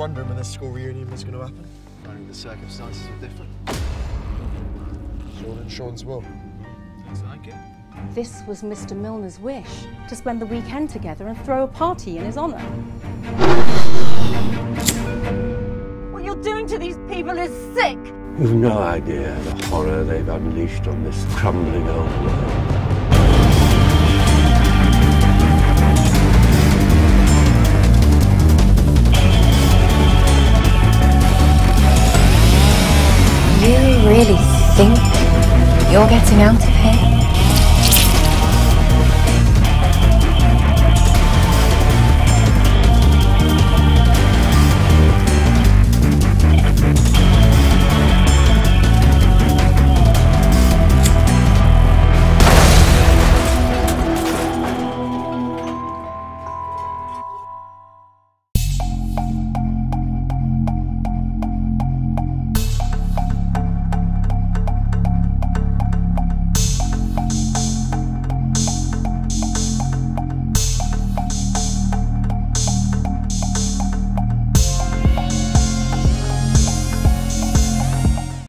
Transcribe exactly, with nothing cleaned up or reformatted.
wondering when this school reunion was going to happen. Only the circumstances were different. Sean and Sean's will. Looks like it. This was Mister Milner's wish, to spend the weekend together and throw a party in his honour. What you're doing to these people is sick! You've no idea the horror they've unleashed on this crumbling old world. You really think you're getting out of here?